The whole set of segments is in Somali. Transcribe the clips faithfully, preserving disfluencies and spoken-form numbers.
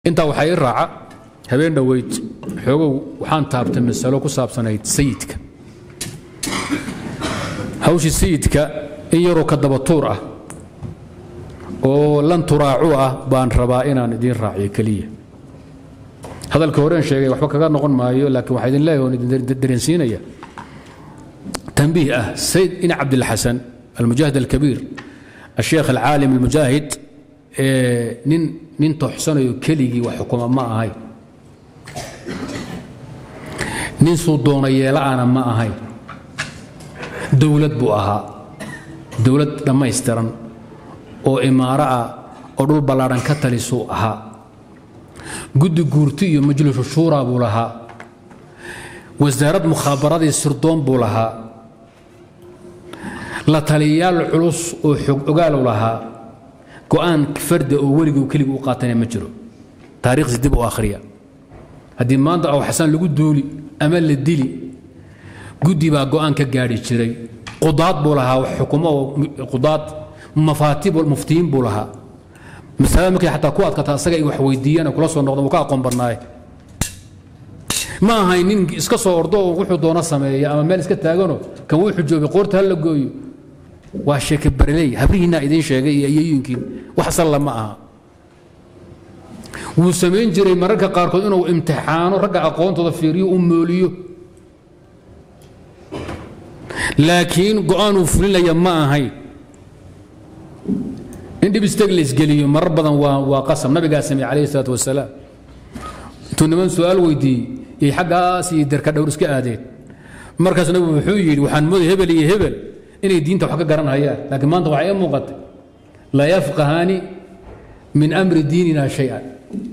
انت waxay raaca habeen dhaweyd xogow waxaan taabtay mas'alo ku saabsanayd sayidka hawshi sayidka in yaro ka daba tuur ah oo lan turaacu ah baan rabaa inaan idin raaciyo kaliya hadalka horeen sheegay waxba kaga noqon maayo laakiin waxa idin leeyahay idin dareensiinaya tanbiih ah sayyid in abdul hasan المجاهد الكبير الشيخ العالم المجاهد nin nin toxsanayo keligii wax xukuma ma ahay nin soo doonayela ana ma ahay dawlad buu ahaa dawlad dhamaystiran oo imaara ah oo dhul balaaran ka taliso ahaa guddi guurti iyo majlis shuura buu lahaa wasaaradda mukhaabaraadii sirdoon buu lahaa la taliyaal culus oo xog ogaal u lahaa go'aan farda oo waligu kaligu qaatana ma jiro taariikh dib oo akhriya hadii maanta aw xasan lagu duuli ama la dili gudi ba go'aan ka gaari jiray qudaad buu lahaa xukumo qudaad mafaatib wal muftiin buu lahaa misaal markay xataa ku adkata asaga ay wax weydiiyana kula soo noqdo ka aqoon barnaay ma ahay nin iska soo ordo oo wuxuu doona sameeyo ama meel iska taagano kan wuxuu joogay qoorta la gooyo waa sheeke barley habriina idin sheegay iyayinkiin wax sal ma aha wuu sameyn jiray mararka qaar kood inuu imtixaano raga aqoontooda fiiriyo u mooliyo laakiin go'aanu fulinaya ma ahay in dib istaglis galiyo mar badan waa waa qasam nabiga sami alayhi salatu wasalaam tunaman su'aal weydii ee xagaas iyo darka dhowr iska aadeen markaas nabigu wuxuu yiri waxaan mood hebel iyo hebel inay diinta wax ka garanayaan laakiin maanta waxa ay muuqatay la yafqahani min amri diinina shay'an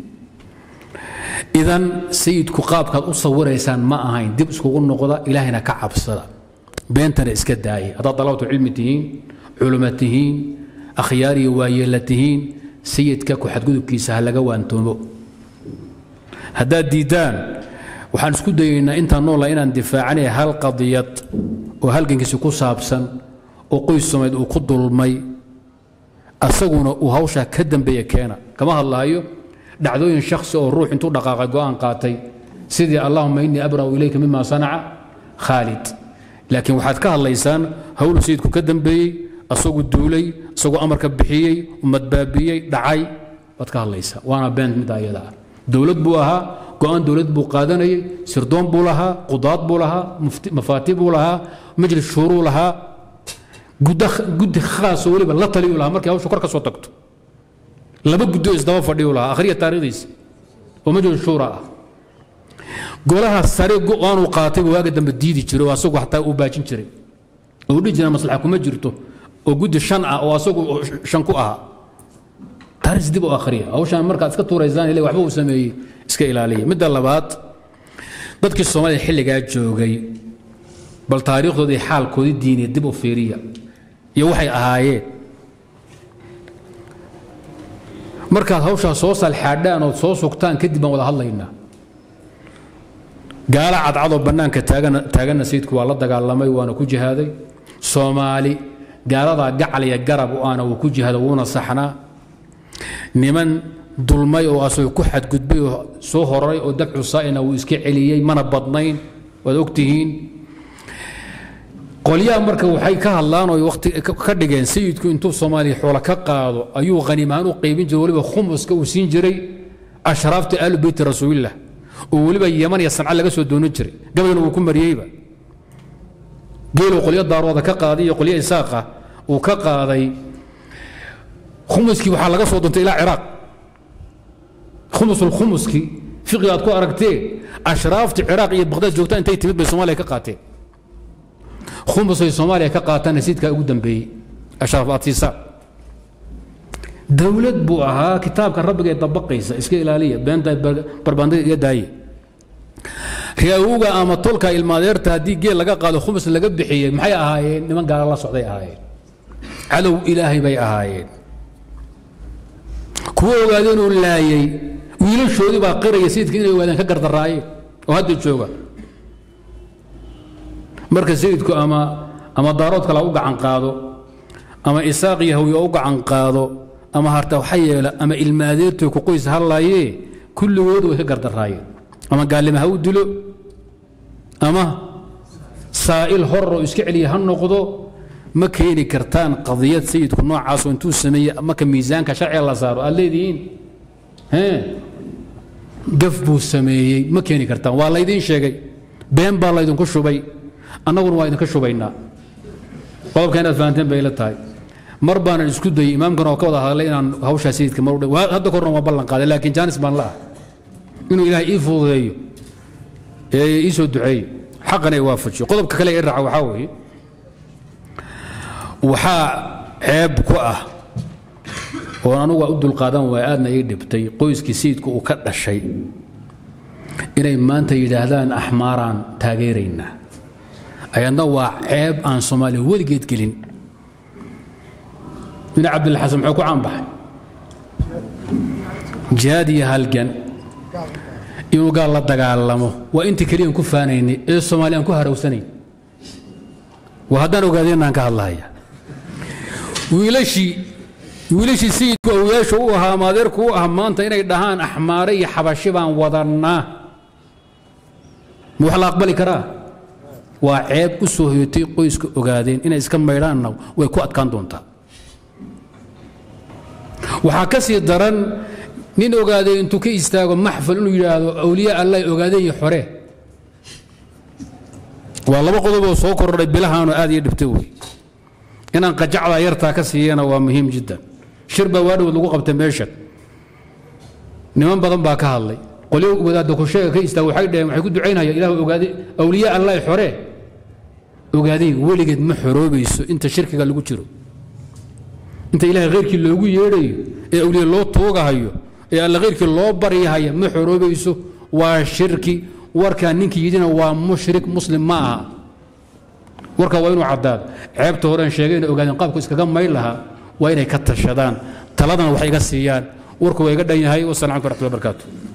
idan sayidku qaabka u sawiraysan ma ahayn dib isku noqda ilaahina ka cabsada beentana iska daayay hada talawtu ilmitihiin culumatihiin akhyari waayelatihiin sayidka ku xadgudubkiisa laga waantoomo hada diidaan waxaan isku dayeynaa inta nool inaan difaacanay hal qadiyad oo halgankiisa ku saabsan oo qoys Soomaaliyeed uu ku dulmay asaguna uu hawsha ka dambeeya keena kama hadlaayo dhacdooyin shakhsi oo ruux intuu dhaqaaqay go'aan qaatay sidii Allahumma inni abra'u ilayka mimma sana'a Khalid laakiin waxaad ka hadlaysaan hawl sayidku ka dambeeyay asagu duulay asagu amarka bixiyay umad baabiyay dhacay wad ka hadlaysaa waana been mid ayada dawlad buu ahaa go'aan dawlad buu qaadanayay sirdoon buu lahaa qudaad buu lahaa mafaatib buu lahaa majlis shuru lahaa guddi khaas oo waliba la taliyo lahaa markii hawshu kor ka soo tagto laba guddi isdaba fadhiyo lahaa akhriya taariikhdiisa oo majlis shura ah golaha sare go'aan uu qaatay waaga dambe diidi jiray oo asagu xataa uu baajin jiray oo dhijina maslaxa kuma jirto oo guddi shan ah oo asagu shan ku aha taariikh dib oo akhriya hawshan markaad iska tuuraysaan ilaa waxba uu sameeyay iska ilaaliya midda labaad dadkii Soomaaliya xilliga joogay bal taariikhdoodii xaalkoodii diineed dib u fiiriya iyo waxay ahaayeen marka hawsha soo salxaadaan oo soo sugtaan kadib aan wada hadlaynaa gaala cadcado banaanka taagan taagan sayidku waa la dagaalamay waana ku jihaaday Soomaali gaalada gacal iyo garab oo aana ku jihaaday wuuna saxnaa niman dulmay oo asoo ku xadgudbay oo soo horay oo dabcu saayna uu iska celiyay mana badnayn wad ogtihiin qoliyaha marka waxay ka hadlaan oo waqti ka dhigeen sayidku intuu Soomaali xoolo ka qaado ayuu qaniimaan u qaybin jiray waliba khumuska uu siin jiray ashraafta ahl bayt rasuulillah oo waliba Yaman iyo Sanca laga soo doonin jiray gabayna uu ku mariyayba geelo qoliya daarooda ka qaaday iyo qoliya isaaqa uu ka qaaday khumuski waxa laga soo doontay ilaa Iraq خمس الخمسكي فقه أتكو أركتي أشراف العراق يبغداد جوتان تي تبي بسوماليا كقاتي خمس الصوماليا كقاتان نسيت كقدام بي أشراف أتيسا دولة بوها كتاب كان ربك يطبق قيس إسكي إلالية بين تاي برباندي يداي هي أوجا أما تلقى المادير تهدي جيل لقى قالوا خمس اللي قد بحية محيا هاي نمان قال الله صعدي هاي علو إلهي بي هاي كوا قالوا الله wiil shoodi baa qiraya sayidkii inay wadaan ka gardaraaye oo hadda jooga marka sayidku ama ama daarood kala u gacan qaado ama isaaq yahay u gacan qaado ama harta waxyeela ama ilmaadeertu ku qoys halaayee كل ود ويقدر الراية أما قال لي ما هو دلو أما سائل حر ويسكعلي هالنقضو ما كيني كرتان قضية سيدكم نوع عاصو انتو السمية ما كان ميزان كشرعي الله صاروا قال لي دين ها قفبوا السمية ما كيني كرتان والله يدين شيء بين بالله يدين كشوا بي أنا أقول وايد كشوا بينا والله كانت فانتين بيلتهاي مربانا الاسكود دي إمام كانوا كوضا هالين هوشا سيدك مرود وهذا كورنا ما بلن قال لكن جانس بان الله إنه إله يفوض يسود دعي حقنا يوافق قضب كلا يرعى وحاوي وحا عيب كؤه وأنا وأود القادم وأنا يدبتي قويس كسيدك وكذا الشيء إلى ما أنت يدهدان أحماران تاجرينا أي نوع عيب عن صومالي ولقيت كلين من عبد الحسن حكوا عن بحر جادي هالجن يقول قال الله تقالمه وأنت كريم كفانيني الصوماليان كهروا سنين وهذا نقادين عنك الله يا ويلشي ويلشي سيدك وياشوها ما ذركوها ما أنت هنا دهان أحماري حبشبان وضرنا مو حلا أقبل كراه وعيب كسوهيتي قويس وقادين إن إسكان ميلاننا ويكوات كان دونتا وحكسي الدرن نين وقادين انتو كي يستاغوا محفل انو يلاهدو أولياء الله وقادين يحوريه والله ما قضبوا صوكر بلهانو آدي يدبتوي إن قجع على يرتا كسينا ومهم جدا شربة وادو لقوا قبت ميشك نمان بدن باكها الله قولوا وذا دكو شيء كي يستوي حيدا وحيكون دعينا يا إله وقادين أولياء الله يحوريه وقادين ولقد محروبيس انت شركة قال لقوا تشرو انت إله غيرك اللي لقوا يري أولياء الله توقع هيو يا الله غيرك الله بري هاي محروبيس وشركي وركان نينك يدينا ومشرك مسلم معها وركا وينو عداد عيبته هوران شيغين اوغادين قابكو اسكا مايل لها وينay ka tashadaan taladana waxay ga siiyaan warku way ga dhan yahay wasalaam alaykum warahmatullahi wabarakatuh